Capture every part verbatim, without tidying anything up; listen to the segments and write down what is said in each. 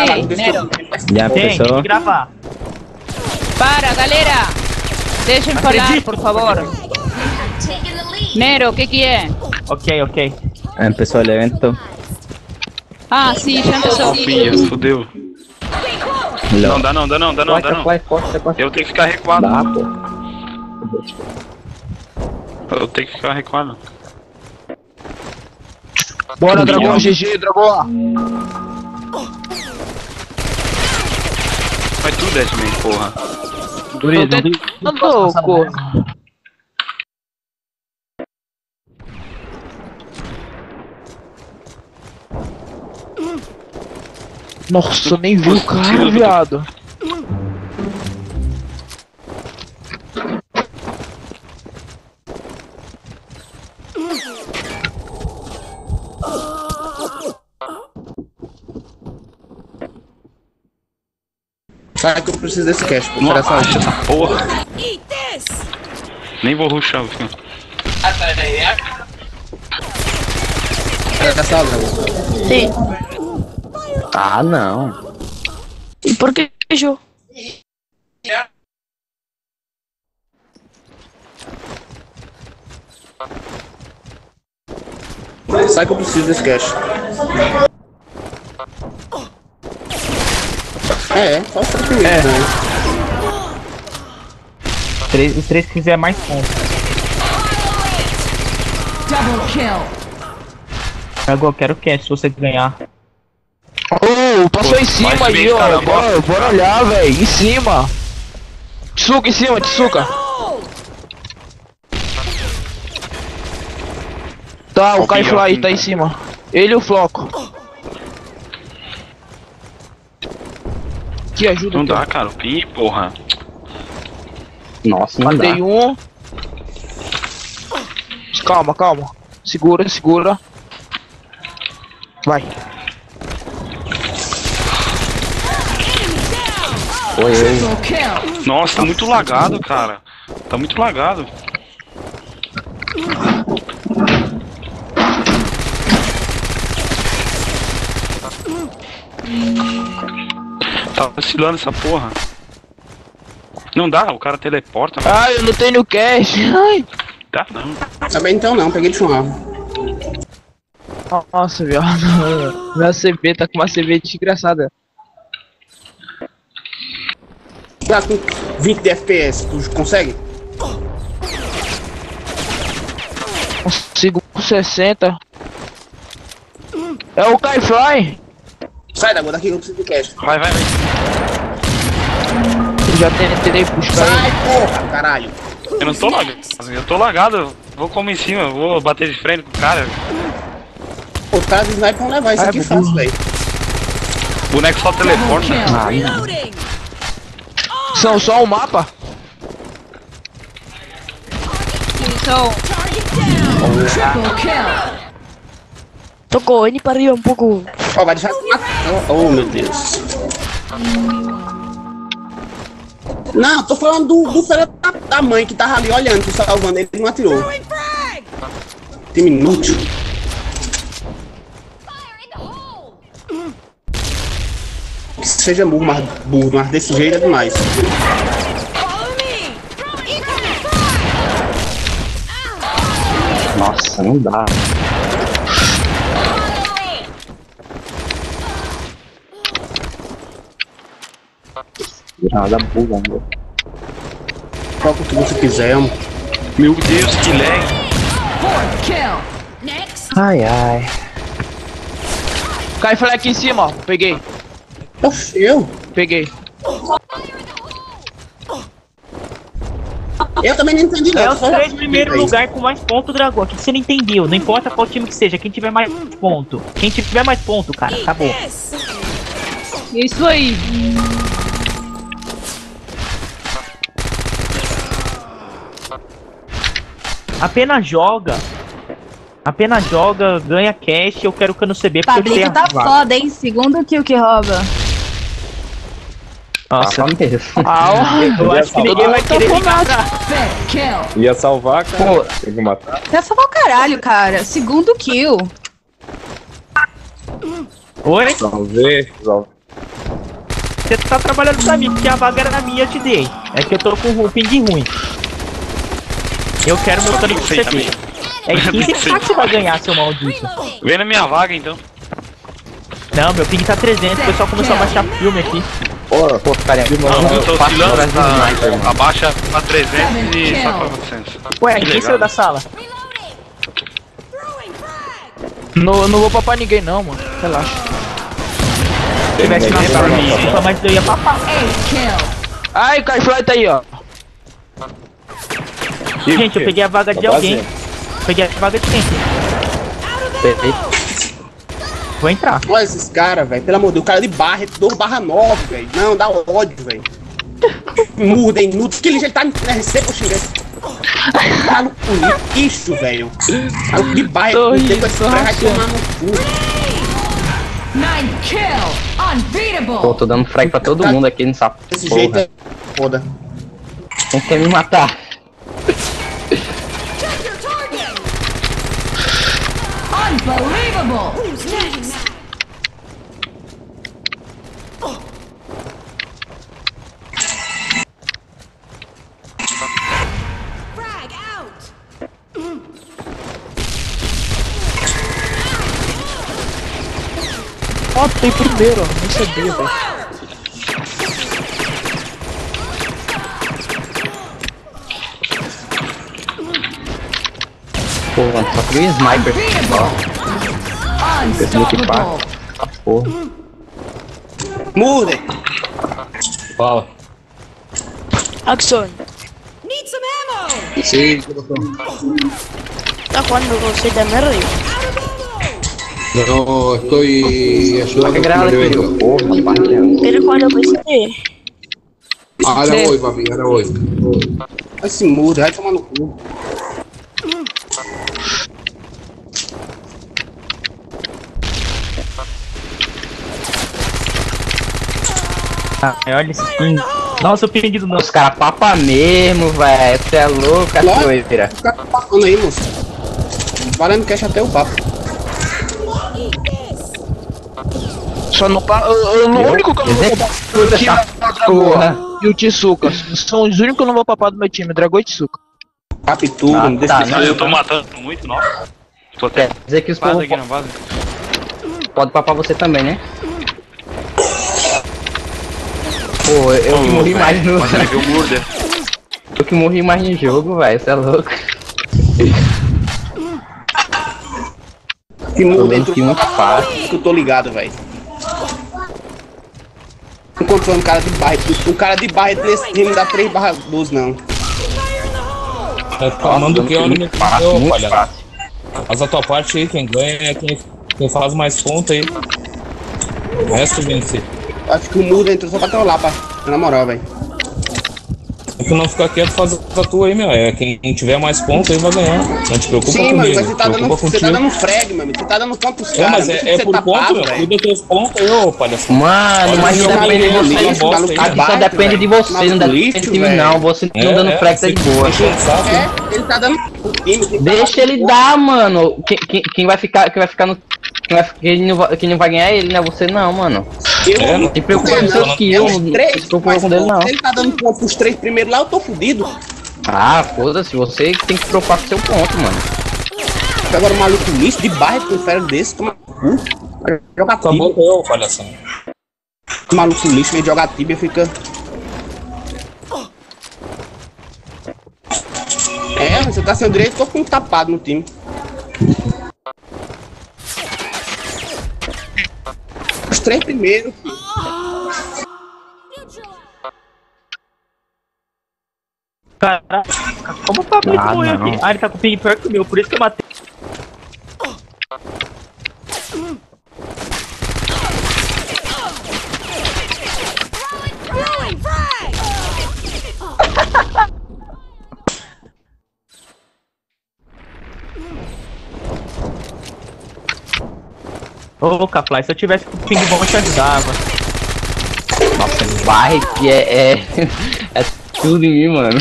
Ei, Nero. Já Tem, tem começou? que gravar. Para, galera. Deixem falar, por favor. Nero, o que que é? Ok, ok. Empezó el evento. Ah, sim, já começou. Fia, fodeu. Não, dá não, dá não, dá não, dá não. Eu tenho que ficar recuado. Dá, pô. Eu tenho que ficar recuado. Bora, Dragão, G G, Dragão. Vai tudo, Deadman, porra. Guri, não tem... Tô louco. Nossa, nem viu o cara, viado. Sai que eu preciso desse cash, pô. Não Será só abaixa essa porra. Nem vou rushar, filho. Será só, Sim. Ah, não. E por que, Ju? Sai que eu preciso desse cash. É, só os três primeiros, né? Três, os três que fizer mais pontos. Dragão, eu quero cash se você ganhar. Ô, oh, passou em cima Vai aí, subir, ó. cara, Bora, bora olhar, velho. Em cima. Tsuka em cima, Tsuka. Tá, o Kai Fly tá em cima. Ele e o Floco. Que ajuda. Não aqui, dá, ó. cara. Ih, porra. Nossa, não Matei dá. um. Calma, calma. Segura, segura. Vai. Foi eu. Nossa, tá muito lagado, cara. Tá muito lagado. Tá vacilando essa porra. Não dá, o cara teleporta. Ah, eu não tenho cash. Ai. Dá não. Também então não, peguei de chumar. Nossa, viado. Minha C V tá com uma C V desgraçada. Tá com vinte de F P S, tu consegue? Consigo com sessenta. É o Kai Fly. Sai da daqui que eu preciso de cash. Vai, vai, vai. Eu já tentei buscar Sai, ele. porra, caralho. Eu não tô lagado. Eu tô lagado. Vou como em cima, vou bater de frente com o cara. Os caras do sniper vão levar isso Ai, aqui Bubu. fácil, velho. O boneco só teleporta. São só o mapa? Sou. Tocou N para arriba um pouco. Ó, vai deixar de matar. Oh, meu Deus. Não, tô falando do, do filho da, da mãe que tava ali olhando, tu salvando ele, não atirou. Tem inútil. Que seja burro, mas burro, mas desse jeito é demais. Nossa, não dá. Nada burra, meu. Qual que você quiser, amor. Meu Deus, que lag. Ai, ai. Kai Fly aqui em cima, ó. Peguei, Oxe, eu? peguei. Eu também não entendi não. É os só- três primeiros lugares com mais pontos, Dragão. O que você não entendeu? Não importa qual time que seja, quem tiver mais ponto. Quem tiver mais ponto, cara, acabou. Isso aí. Apenas joga. Apenas joga, ganha cash. Eu quero que eu no C B porque eu Pablito tenho tá a vaga. foda, hein? Segundo kill que rouba. Nossa, Tá mesmo. Ah, eu acho que ninguém vai querer me matar. Ia salvar, cara. Tem que matar. Vai salvar o caralho, cara. Segundo kill. Oi? Salve, salve. você tá trabalhando pra mim, porque a vaga era minha, eu te dei. É que eu tô com o ping ruim. Eu quero meu Tony C P. É quinze que você vai ganhar, seu maldito. Vem na minha vaga então. Não, meu ping tá trezentos, o pessoal começou a baixar filme aqui. Pô, pô, cara, Não, eu tô quatro oscilando, horas de sniper, tá, mano. abaixa pra trezentos e só pra quatrocentos. Ué, Que quem legal. saiu da sala? Não, não vou papar ninguém não, mano. Relaxa. Se tivesse na sala, nunca mais eu ia papar. Ai, o Carfly tá aí, ó. Gente, eu peguei a vaga de alguém. Peguei a vaga de quem? Vou entrar. Olha esses caras, velho. Pelo amor de Deus, o cara de barra, dois barra nove, velho. Não, dá ódio, velho. Murda, inútil. Que ele já tá no R C, poxa, velho. Maluco lixo, velho. Maluco de barra, Tô não tem com esse rindo, cara, vai tô tomar no cu. Nine kill, unbeatable. Pô, tô dando frag pra todo mundo aqui nessa Desse porra. jeito é foda. Quem quer me matar? Unbelievable. Ó, tem primeiro, ó. Nem sabia, velho. Pô, mano, só queria um sniper. Ó, esse muito fácil. Essa porra. Murda. Fala. Axon, Sim, ¿estás jugando con Z M R? no, estoy Só que ayudando grava con el aqui, evento. porra, batendo. ¿Quieres jugar a P C? Ahora voy, papi, ahora voy. Esse murda, vai tomar no cu. Ah, olha esse ping. Nossa, o ping do nosso. Os caras papa mesmo, velho. Você é louco, a Lógico. doideira. Fica passando aí, moço. Valendo cash até o papo. Só não pa... eu- eu- O único que eu não vou papar do meu time é o Dragão e o Tsuka. São os únicos que eu não vou papar do meu time, Dragão e Tsuka. Captura, Ah, não tá, deixa não. Eu tô matando muito, nossa. Tô até Quer dizer que os vaza povos aqui, não vaza. podem papar você também, né? Pô, eu que morri mais no... Mas levei o Murder. Eu que morri mais no jogo, velho. Você é louco. Que Tô murda vendo que muito fácil. que eu tô ligado, velho. Não controlo um cara de barra. Um cara de barra nesse time não dá três barra doze, não. Tá tomando que muito olha, fácil, muito olha. fácil. Mas a tua parte aí, quem ganha é quem, quem faz mais ponto aí. O resto vencer. Acho que o murda entrou só pra trollar, pá. Na moral, velho. Se tu não ficar quieto, faz a tua aí, meu. É quem tiver mais pontos aí vai ganhar. Não te preocupa Sim, mano, comigo. mas você tá, dando, preocupa você contigo. tá dando frag, mano. Você tá dando ponto pros É, caras. mas não é, deixa é você por tapado, ponto, meu. velho. Cuida dos teus pontos aí, ô palhaço. Mano, mas não Olha, depende de olha, você. olha, olha, Aqui só depende de você, não depende do time não. Você não dando frag tá de boa. É, ele tá dando o time. tem que Deixa dar- ele dar, mano. Quem, quem, quem vai ficar, quem vai ficar no, quem, vai, quem, não vai, quem não vai ganhar é ele, não é você não, mano. Eu É, não Não te preocupa com não, seus kills, os não três, se preocupa mas, com dele não. se ele tá dando ponto pros três primeiros lá, eu tô fudido. Ah, foda-se, você que tem que se preocupar com seu ponto, mano. Agora o maluco lixo de barra com um ferro desse, toma no cu. Vai jogar Tá tibia. bom, eu, palhação. O maluco lixo vem jogar tibia, fica. É, você tá sem o direito, tô com um tapado no time. Os três primeiros. Caraca, como tá muito Ah, ruim não. aqui? Ah, ele tá com o ping pior que o meu, por isso que eu matei. Ô, Caply, se eu tivesse com o ping bom eu te ajudava. Nossa, barre que é, é, é tudo em mim, mano.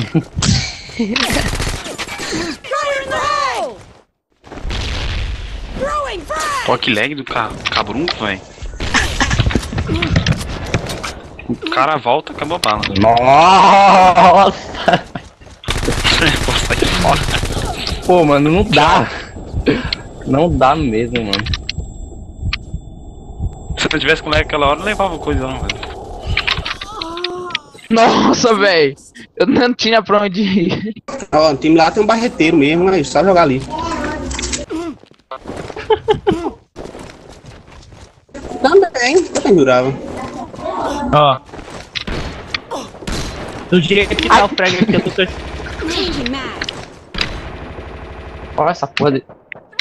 Ó, que lag do ca cabrunco, velho. O cara volta, acabou a bala. Nossa! Pô, sai fora. Pô, mano, não dá. Não dá mesmo, mano. Se eu tivesse com aquela hora, não levava coisa não, velho. Nossa, velho. Eu não tinha pra onde ir. Ó, o time lá tem um barreteiro mesmo, mas só jogar ali. Também, também jurava. Ó. Do jeito que tá o frag aqui, eu tô torcendo. Olha essa porra de...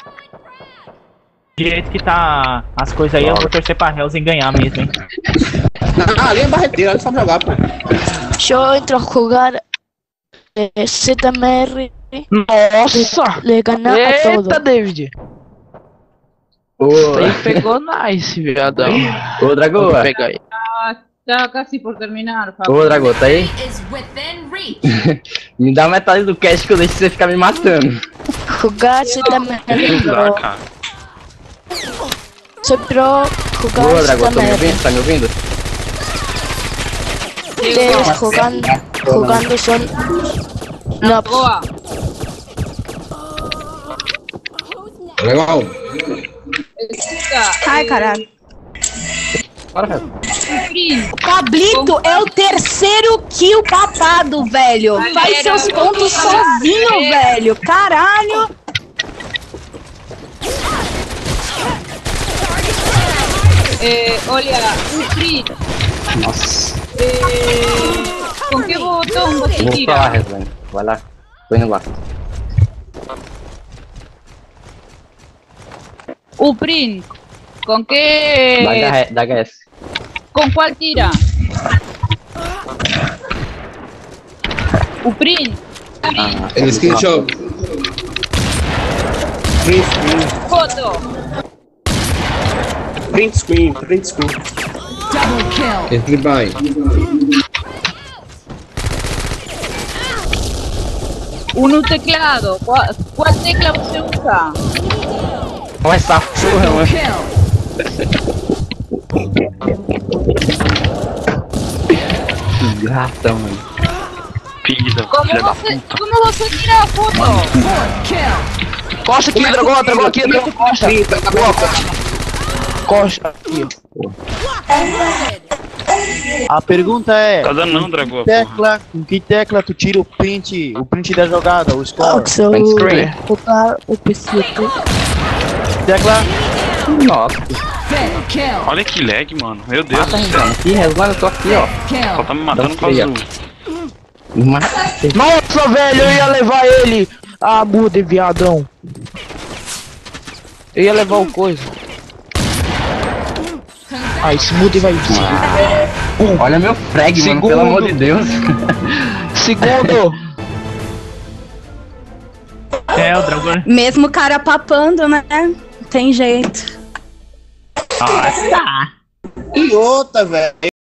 Do jeito que tá as coisas aí, eu vou torcer pra Hellzen ganhar mesmo, hein. Ah, ali é barreteiro, ali só jogar, pô. Yo entro a jugar eh, Z M R. Nossa! Le gana a Eita, todo. David. Ô, Aí pegou nice, viadão. ô Dragô, Vou pegar aí. Está casi por terminar, ô Fabio. Dragô, tá aí? Me dá metade do cash que eu deixo você ficar me matando. Jugar Z M R. Não dá, cara. Soy pro jugar Ô Z Dragô, tô me M R. ouvindo? Tá me ouvindo? Ustedes jugando, jugando son. No, Boa. Legal. Escuta, Ai, caralho. Bora, velho. Cris, Pablito é o terceiro kill papado, velho. Faz seus pontos sozinho, velho. Caralho. eh, olha, o Cris, Nossa. eh, com que botão você Vou pra lá, tira? Reslan. Vai lá. Tô indo lá. O Prin, com que... Da, H- da H S. com qual tira? O Prin, Ah, Ele screenshot. Print screen, foto. print screen, print screen. Double kill. Entre vai. Um no teclado. Qual, qual tecla você usa? olha essa porra, mano. Kill. Gata, mano. Filha da Como filha da você, puta. como você tira a foto? Fourth kill. Costa aqui, dragão, dragão aqui, dragão, costa. Boa, costa. Aqui, ó. A pergunta é, Tá dando não, Dragão, que tecla, com que tecla tu tira o print, o print da jogada, o score? So, Print screen. jugar o P C. Tecla, Nossa. Fifth kill. Olha que lag, mano. Meu Deus Mata, do céu. Reslan. Aqui, Reslan, eu tô aqui, ó. Só Kill. tá me matando Dá com um azul. Mata. Nossa, velho, eu ia levar ele. Ah, muda, viadão. Eu ia levar o coisa. Ah, esse muda vai vir. Olha meu frag, mano, pelo Segundo. amor de Deus. Segundo. É, o Dragão. Mesmo cara papando, né? Tem jeito. Ah, tá. E outra, velho.